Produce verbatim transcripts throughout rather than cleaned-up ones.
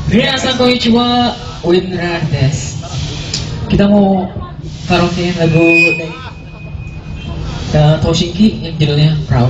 Minasan konnichiwa, Winrar des. Kita mau karaokein lagu dari uh, Toshinki yang judulnya Proud.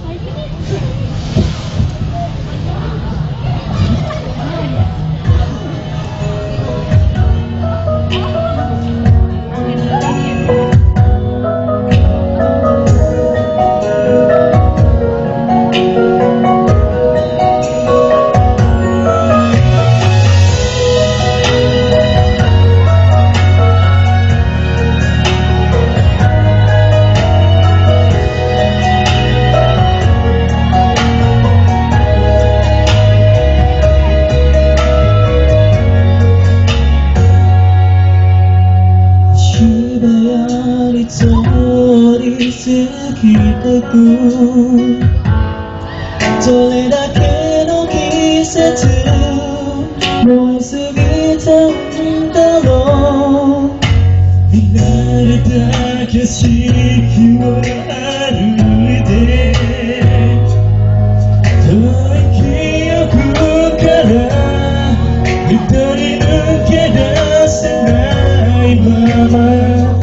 どれだけの季節もう過ぎたんだろう。見慣れた景色を歩いて遠い記憶から一人抜け出せないまま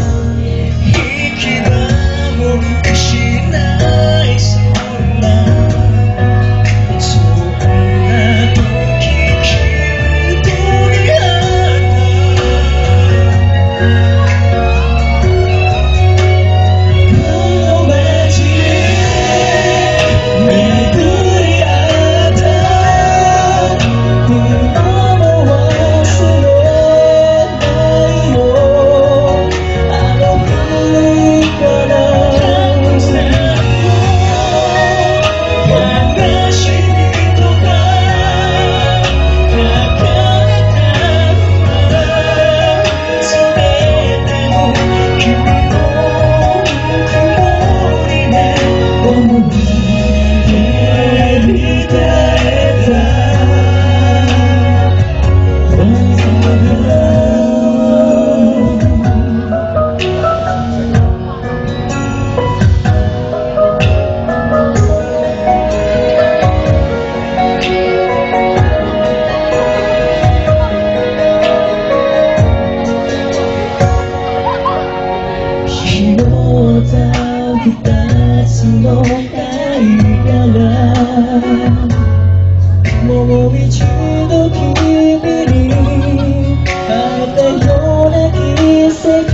もう一度君に会えたような奇跡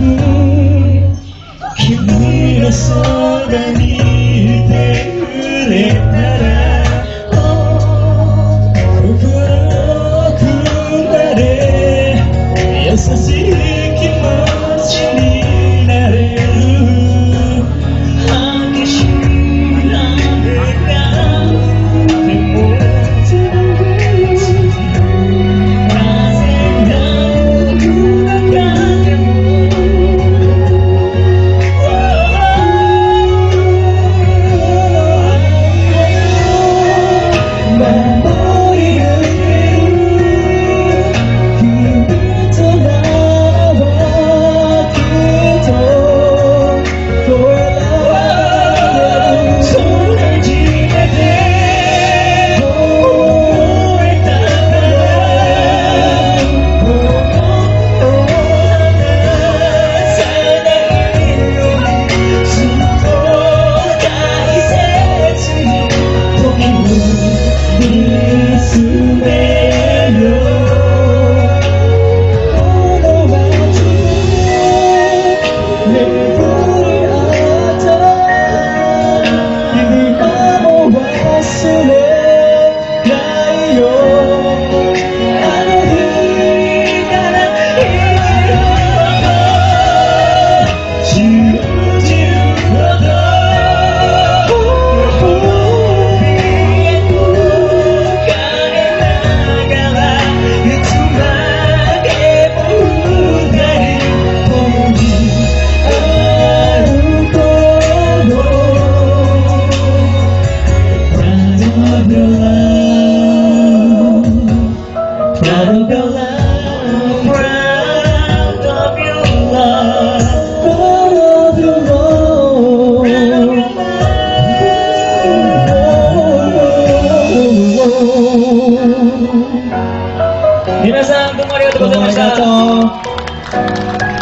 君のそばにいてくれたら心の奥まで優しい気持ちになれる激しい皆さんどうもありがとうございました。 どうもありがとう。